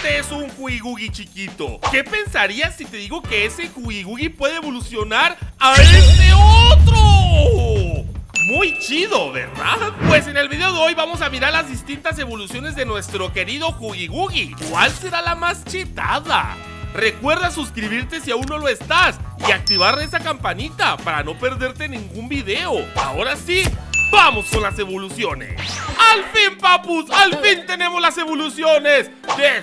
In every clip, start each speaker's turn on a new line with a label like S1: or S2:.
S1: Este es un Hugihugi chiquito. ¿Qué pensarías si te digo que ese Hugihugi puede evolucionar a este otro? Muy chido, ¿verdad? Pues en el video de hoy vamos a mirar las distintas evoluciones de nuestro querido Hugihugi. ¿Cuál será la más chetada? Recuerda suscribirte si aún no lo estás y activar esa campanita para no perderte ningún video. Ahora sí, vamos con las evoluciones. ¡Al fin, papus! ¡Al fin tenemos las evoluciones de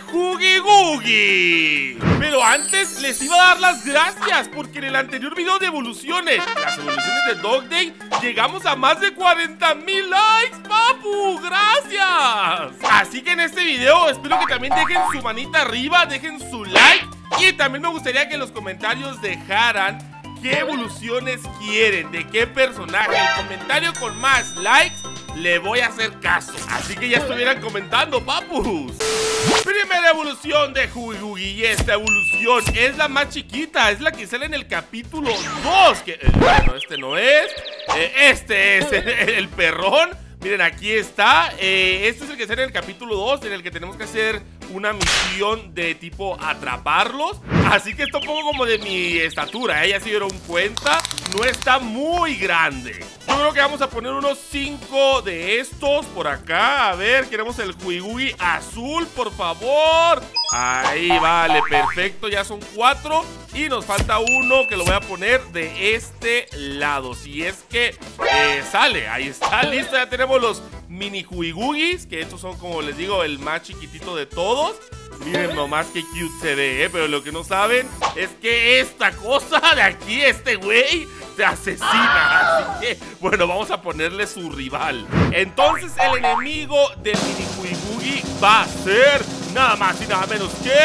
S1: Hugihugi! Pero antes les iba a dar las gracias porque en el anterior video de evoluciones, las evoluciones de Dog Day, llegamos a más de 40,000 likes, papu. ¡Gracias! Así que en este video espero que también dejen su manita arriba, dejen su like y también me gustaría que en los comentarios dejaran qué evoluciones quieren, de qué personaje. El comentario con más likes le voy a hacer caso. Así que ya estuvieran comentando, papus. Primera evolución de Hugihugi. Y esta evolución es la más chiquita, es la que sale en el capítulo 2 que, bueno, este no es. Este es el perrón. Miren, aquí está. Este es el que sale en el capítulo 2, en el que tenemos que hacer una misión de tipo atraparlos. Así que está un poco como de mi estatura, ya se dieron cuenta. No está muy grande. Yo creo que vamos a poner unos 5 de estos por acá. A ver, queremos el Hugihugi azul, por favor. Ahí, vale, perfecto, ya son 4. Y nos falta uno que lo voy a poner de este lado, si es que sale. Ahí está, listo, ya tenemos los mini Hugigugis, que estos son, como les digo, el más chiquitito de todos. Miren nomás qué cute se ve, pero lo que no saben es que esta cosa de aquí, este güey, te asesina. Así que, bueno, vamos a ponerle su rival. Entonces el enemigo del mini Hugihugi va a ser nada más y nada menos que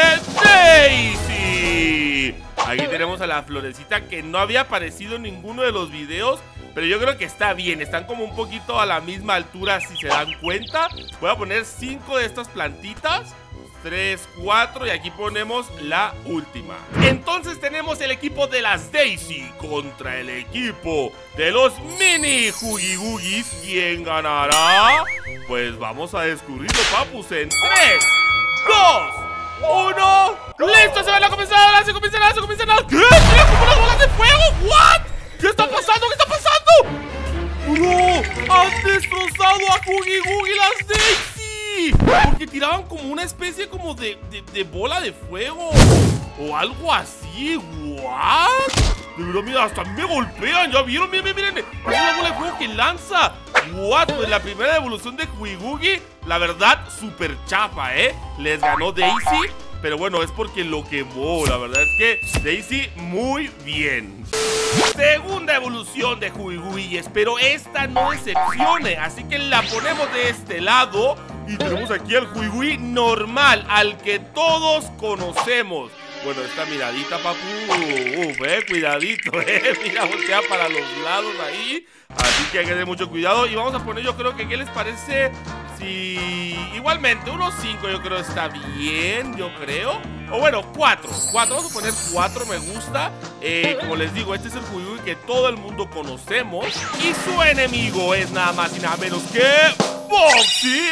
S1: Daisy. Aquí tenemos a la florecita que no había aparecido en ninguno de los videos, pero yo creo que está bien, están como un poquito a la misma altura si se dan cuenta. Voy a poner 5 de estas plantitas, 3, 4 y aquí ponemos la última. Entonces tenemos el equipo de las Daisy contra el equipo de los mini Hugigugis. ¿Quién ganará? Pues vamos a descubrirlo, papus, en 3, 2, 1. ¡Listo! ¡Se va la comenzada! ¡Se comienza nada! ¡Se comienza nada! ¿Qué? ¡Mira como unas bolas de fuego! ¿What? ¿Qué está pasando? ¿Qué está pasando? ¡No! ¡Han destrozado a Hugihugi las Daisy! Porque tiraban como una especie como de bola de fuego o algo así. ¿What? De verdad, mira, hasta me golpean. ¿Ya vieron? Miren, miren. Es una bola de fuego que lanza. What? Pues la primera evolución de Hugihugi, la verdad, súper chafa, ¿eh? Les ganó Daisy. Pero bueno, es porque lo quemó. La verdad es que Daisy muy bien. Segunda evolución de Hugihugi, pero esta no decepcione, así que la ponemos de este lado. Y tenemos aquí al Hugihugi normal, al que todos conocemos. Bueno, esta miradita, papu. Cuidadito, mira, voltea para los lados ahí. Así que hay que tener mucho cuidado. Y vamos a poner, yo creo que, ¿qué les parece? Si igualmente, unos 5 yo creo está bien, yo creo. O bueno, 4, vamos a poner 4, me gusta. Como les digo, este es el Hugihugi que todo el mundo conocemos. Y su enemigo es nada más y nada menos que Boxy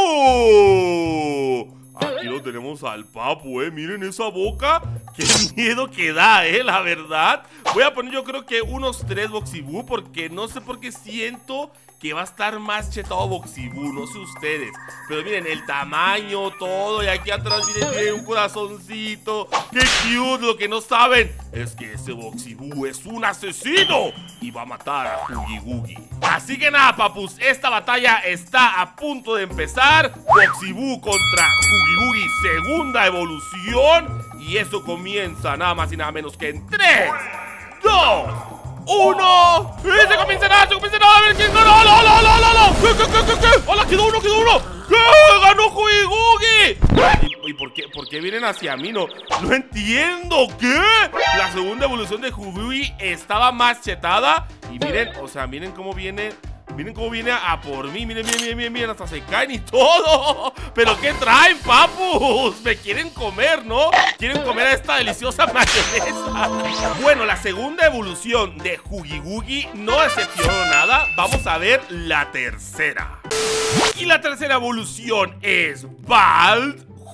S1: Boo. Aquí lo tenemos al papu, miren esa boca. Qué miedo que da, la verdad. Voy a poner yo creo que unos 3 Boxy Boo, porque no sé por qué siento que va a estar más chetado Boxy Boo, no sé ustedes. Pero miren, el tamaño, todo. Y aquí atrás, miren, un corazoncito. ¡Qué cute! Lo que no saben es que ese Boxy Boo es un asesino y va a matar a Hugihugi. Así que nada, papus, esta batalla está a punto de empezar. Boxy Boo contra Hugihugi, segunda evolución. Y eso comienza nada más y nada menos que en 3, 2, 1. Se comienza nada, a ver quién ganó. ¡No! ¿Qué? ¡Hola! ¡Quedó uno! ¿Qué? ¡Ganó Hugihugi! ¿Y por qué vienen hacia mí? No entiendo. ¿Qué? La segunda evolución de Hugihugi estaba más chetada. Y miren, o sea, miren cómo viene. Miren cómo viene a por mí. Miren, hasta se caen y todo. ¿Pero qué traen, papus? Me quieren comer, ¿no? Quieren comer a esta deliciosa mayonesa. Bueno, la segunda evolución de Hugihugi no decepcionó nada. Vamos a ver la tercera. Y la tercera evolución es Bald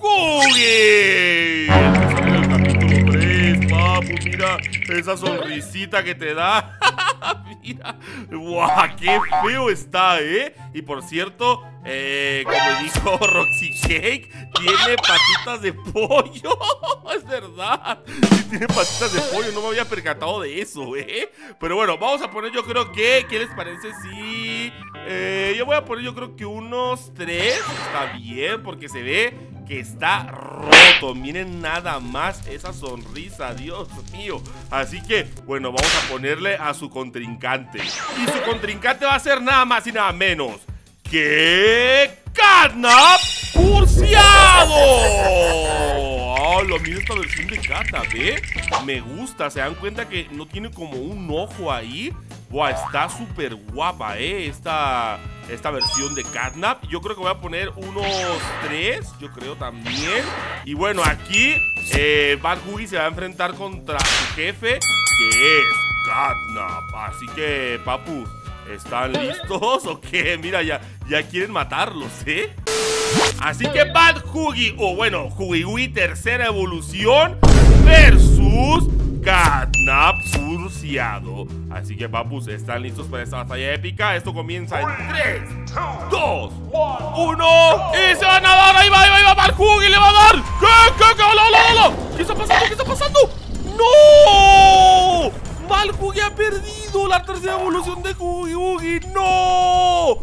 S1: Hughie. En el capítulo 3, papu, mira esa sonrisita que te da. Mira, guau, qué feo está, ¿eh? Y por cierto, como dijo Roxy Cake, tiene patitas de pollo. Es verdad, sí tiene patitas de pollo, no me había percatado de eso, ¿eh? Pero bueno, vamos a poner, yo creo que, ¿qué les parece si yo voy a poner, yo creo que unos 3? Está bien, porque se ve que está roto. Miren nada más esa sonrisa, Dios mío. Así que, bueno, vamos a ponerle a su contrincante. Y su contrincante va a ser nada más y nada menos que Catnap Cursiado. Mira esta versión de Catnap, ¿eh? Me gusta, se dan cuenta que no tiene como un ojo ahí. Buah, está súper guapa, esta versión de Catnap. Yo creo que voy a poner unos 3, yo creo también. Y bueno, aquí Bad Hughie se va a enfrentar contra su jefe, que es Catnap. Así que, papus, ¿están listos o qué? Mira, ya quieren matarlos, ¿eh? Así que Bad Hughie, o bueno, Hughie tercera evolución versus Catnap Cursiado. Así que, papus, ¿están listos para esta batalla épica? Esto comienza en 3, 2, 1 y se van a dar. Ahí va, Bad Hughie le va a dar. ¿Qué? ¿Qué está pasando? ¿Qué está pasando? ¡No! Bad Hughie ha perdido la tercera evolución de Hughie. ¡No!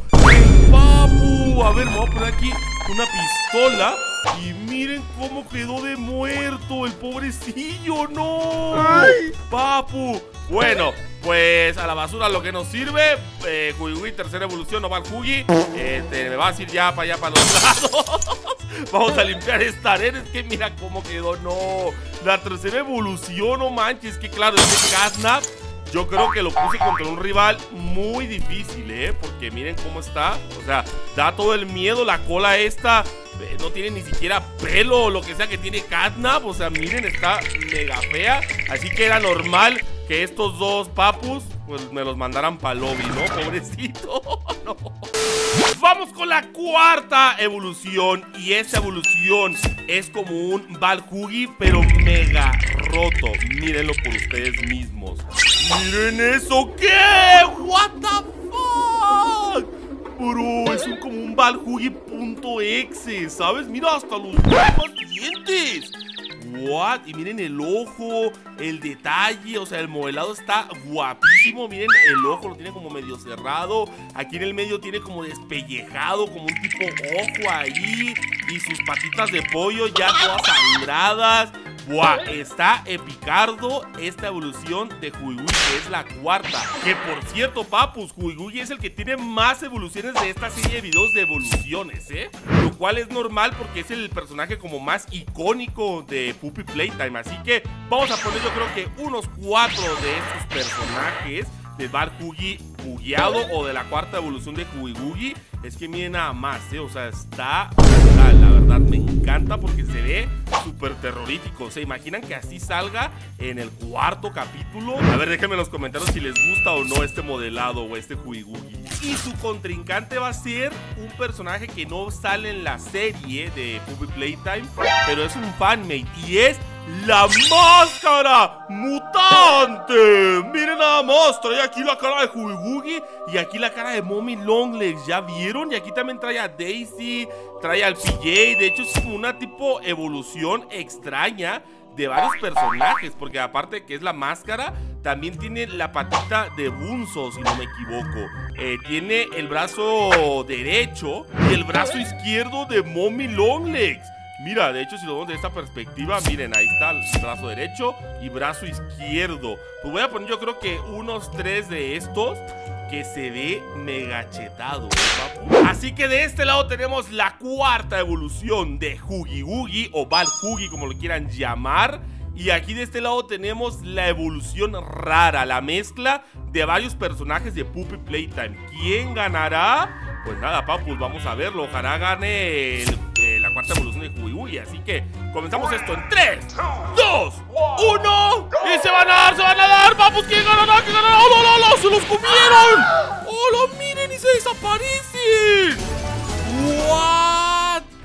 S1: Papu, a ver, me voy a poner aquí una pistola. Y miren cómo quedó de muerto el pobrecillo. ¡No! ¡Ay! Papu. Bueno, pues a la basura lo que nos sirve. Hughie tercera evolución, no va el Hughie. Me vas a ir ya para allá, para los lados. Vamos a limpiar esta arena. Es que mira cómo quedó. No, la tercera evolución, no manches. Que claro, este Catnap, yo creo que lo puse contra un rival muy difícil, porque miren cómo está. O sea, da todo el miedo. La cola esta no tiene ni siquiera pelo o lo que sea que tiene Catnap. O sea, miren, está mega fea. Así que era normal que estos dos papus pues me los mandaran para el lobby, ¿no? Pobrecito. No. Vamos con la cuarta evolución. Y esta evolución es como un Bad Hughie, pero mega roto. Mírenlo por ustedes mismos. ¡Miren eso! ¿Qué? ¿What the fuck? Bro, es como un Bad Hughie.exe, ¿sabes? Mira, hasta los dientes. What? Y miren el ojo, el detalle, o sea, el modelado está guapísimo. Miren, el ojo lo tiene como medio cerrado. Aquí en el medio tiene como despellejado, como un tipo ojo ahí. Y sus patitas de pollo ya todas sangradas. Buah, está epicardo esta evolución de Hughie, que es la cuarta. Que por cierto, papus, Hughie es el que tiene más evoluciones de esta serie de videos de evoluciones, lo cual es normal porque es el personaje como más icónico de Puppy Playtime. Así que vamos a poner, yo creo que unos 4 de estos personajes de Bad Hughie bugueado o de la cuarta evolución de Hughie. Es que miren nada más, o sea, está brutal, la verdad, me encanta porque se ve súper terrorífico. ¿Se imaginan que así salga en el cuarto capítulo? A ver, déjenme en los comentarios si les gusta o no este modelado o este Hughie. Y su contrincante va a ser un personaje que no sale en la serie de Puppy Playtime, pero es un fanmate y es la máscara mutante. Miren nada más, trae aquí la cara de Hughie y aquí la cara de Mommy Longlegs, ¿ya vieron? Y aquí también trae a Daisy, trae al PJ. De hecho es como una tipo evolución extraña de varios personajes, porque aparte que es la máscara, también tiene la patita de Bunzo, si no me equivoco. Tiene el brazo derecho y el brazo izquierdo de Mommy Longlegs. Mira, de hecho, si lo vemos de esta perspectiva, miren, ahí está el brazo derecho y brazo izquierdo. Pues voy a poner, yo creo que unos 3 de estos, que se ve mega chetado, papu. Así que de este lado tenemos la cuarta evolución de Hughie o Bad Hughie, como lo quieran llamar. Y aquí de este lado tenemos la evolución rara, la mezcla de varios personajes de Puppy Playtime. ¿Quién ganará? Pues nada, papus, vamos a verlo. Ojalá gane la cuarta evolución de Hughie. Así que comenzamos esto en 3, 2, 1. Y se van a dar, papus. ¿Quién ganará? ¿Quién ganará? ¡Oh, no, no, no! ¡Se los comieron! ¡Oh, lo miren y se desaparecen! ¿What?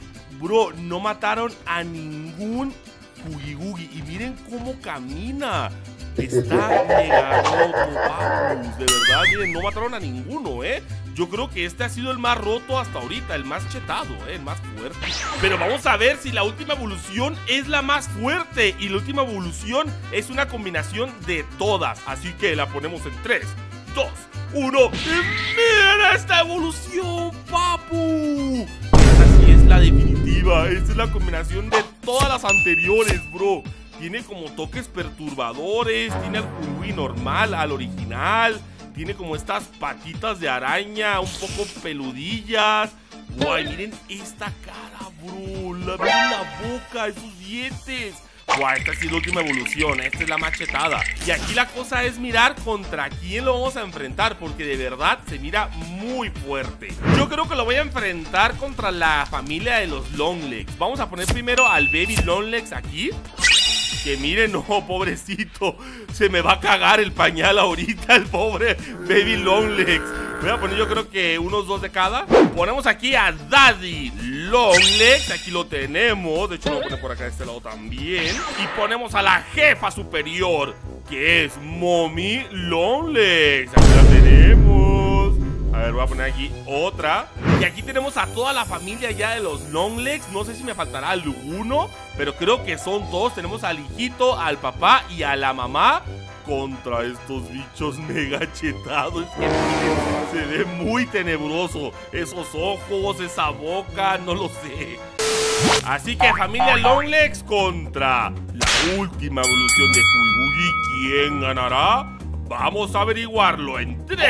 S1: Bro, no mataron a ningún Huggy Wuggy. Y miren cómo camina. Está mega roto, papus. De verdad, miren, no mataron a ninguno, Yo creo que este ha sido el más roto hasta ahorita, el más chetado, el más fuerte. Pero vamos a ver si la última evolución es la más fuerte. Y la última evolución es una combinación de todas. Así que la ponemos en 3, 2, 1. ¡Miren esta evolución, papu! Esta sí es la definitiva. Esta es la combinación de todas las anteriores, bro. Tiene como toques perturbadores. Tiene al Huggy normal, al original. Tiene como estas patitas de araña, un poco peludillas. Guay, miren esta cara, bro. Miren la boca, esos dientes. Guay, esta sí es la última evolución. Esta es la machetada. Y aquí la cosa es mirar contra quién lo vamos a enfrentar, porque de verdad se mira muy fuerte. Yo creo que lo voy a enfrentar contra la familia de los Longlegs. Vamos a poner primero al Baby Longlegs aquí. Que miren, no, pobrecito. Se me va a cagar el pañal ahorita, el pobre Baby Longlegs. Voy a poner yo creo que unos 2 de cada. Ponemos aquí a Daddy Longlegs. Aquí lo tenemos. De hecho lo voy a poner por acá de este lado también. Y ponemos a la jefa superior, que es Mommy Longlegs. Aquí la tenemos. A ver, voy a poner aquí otra. Y aquí tenemos a toda la familia ya de los Longlegs. No sé si me faltará alguno, pero creo que son todos. Tenemos al hijito, al papá y a la mamá contra estos bichos mega chetados. Es que miren, se ve muy tenebroso. Esos ojos, esa boca, no lo sé. Así que familia Longlegs contra la última evolución de Huggy Wuggy. ¿Quién ganará? Vamos a averiguarlo en 3,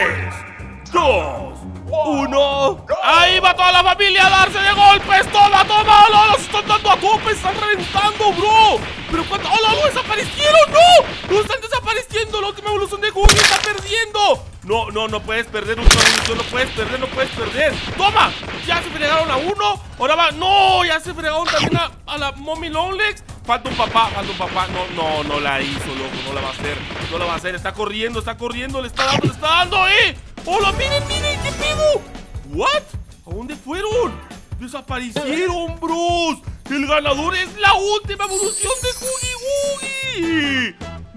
S1: 2, 1. Ahí va toda la familia a darse de golpes. Toma, toma. Los están dando a tope. Están reventando, bro. Pero cuánto. ¡Hola! ¡No desaparecieron! ¡No! ¡No están desapareciendo! La última evolución de Huggy está perdiendo. No puedes perder última evolución. No puedes perder. ¡Toma! Ya se fregaron a uno. Ahora va. ¡No! Ya se fregaron también a la Mommy Longlegs. Falta un papá. No la hizo, loco. No la va a hacer. Está corriendo. Le está dando, ¡Hola! ¡Miren! ¿Qué pedo? ¿What? ¿A dónde fueron? ¡Desaparecieron, bros! ¡El ganador es la última evolución de Huggy Wuggy!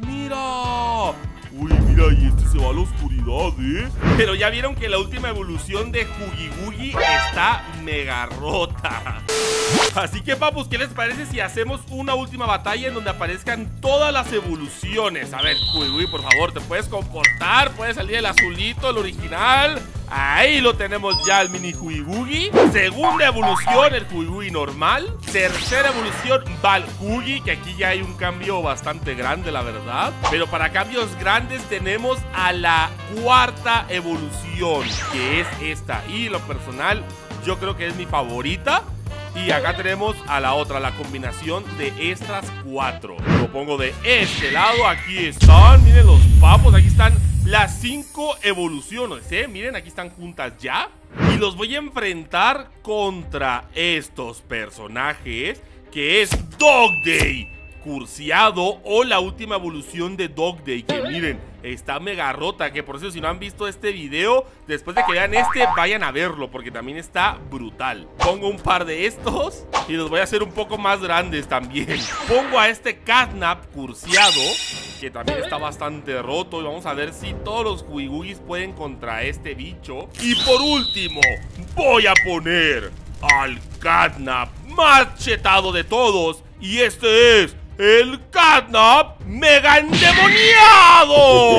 S1: ¡Mira! Uy, mira, y este se va a la oscuridad, Pero ya vieron que la última evolución de Huggy Wuggy está mega rota. Así que, papus, ¿qué les parece si hacemos una última batalla en donde aparezcan todas las evoluciones? A ver, Huggy Wuggy, por favor, ¿te puedes comportar? ¿Puedes salir el azulito, el original? Ahí lo tenemos ya, el mini Huggy Wuggy. Segunda evolución, el Huggy Wuggy normal. Tercera evolución, Val Huggy, que aquí ya hay un cambio bastante grande, la verdad. Pero para cambios grandes tenemos a la cuarta evolución, que es esta. Y lo personal, yo creo que es mi favorita. Y acá tenemos a la otra, la combinación de estas 4. Lo pongo de este lado, aquí están, miren los papos, aquí están las 5 evoluciones, miren, aquí están juntas ya. Y los voy a enfrentar contra estos personajes, que es Dog Day Curseado, o la última evolución de Dog Day, que miren, está mega rota. Que por eso, si no han visto este video, después de que vean este, vayan a verlo, porque también está brutal. Pongo un par de estos y los voy a hacer un poco más grandes también. Pongo a este Catnap Curseado, que también está bastante roto, y vamos a ver si todos los Huggy Wuggys pueden contra este bicho. Y por último, voy a poner al Catnap más chetado de todos, y este es el Catnap mega endemoniado.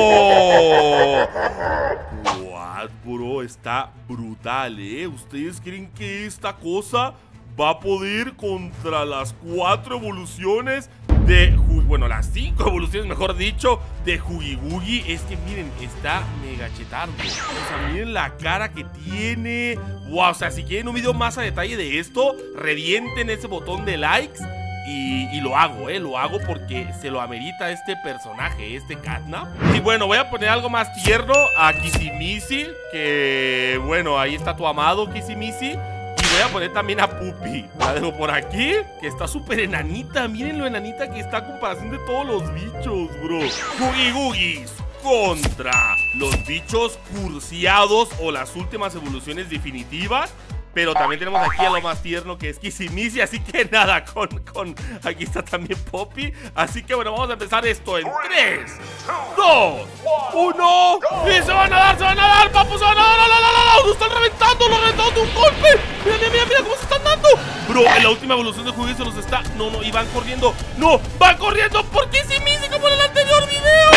S1: What, bro, está brutal, ¿Ustedes creen que esta cosa va a poder contra las 4 evoluciones de bueno, las 5 evoluciones, mejor dicho, de Huggy Wuggy? Es que miren, está mega chetardo. O sea, miren la cara que tiene. Wow, o sea, si quieren un video más a detalle de esto, revienten ese botón de likes. Y lo hago porque se lo amerita este personaje, este Catnap. Y bueno, voy a poner algo más tierno a Kissimisi, que bueno, ahí está tu amado Kissimisi. Y voy a poner también a Puppy. La dejo por aquí, que está súper enanita. Miren lo enanita que está a comparación de todos los bichos, bro. Huggy Wuggys contra los bichos curseados, o las últimas evoluciones definitivas. Pero también tenemos aquí a lo más tierno, que es Kissimisi. Así que nada, aquí está también Poppy. Así que bueno, vamos a empezar esto en 3, 2, 1. Y se van a dar, papu, se van a dar. Lo están reventando, lo reventando de un golpe. Mira cómo se están dando. Bro, en la última evolución de Hughie se los está... No, y van corriendo. No, van corriendo por Kissimisi como en el anterior video.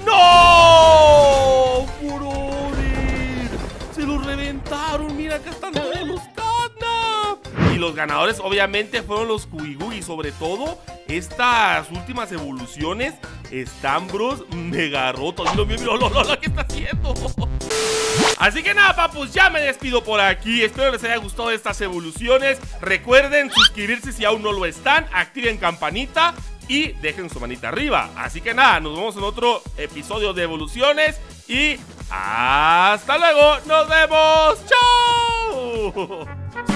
S1: ¡No! ¡Brother! Se los reventaron. Mira, acá están todos los Catnap. Y los ganadores obviamente fueron los Hughie. Sobre todo estas últimas evoluciones están, bros, mega rotos. Mira, ¿qué está haciendo? Así que nada, papus, ya me despido por aquí. Espero les haya gustado estas evoluciones. Recuerden suscribirse si aún no lo están. Activen campanita y dejen su manita arriba. Así que nada, nos vemos en otro episodio de evoluciones. Y hasta luego, nos vemos. ¡Chao!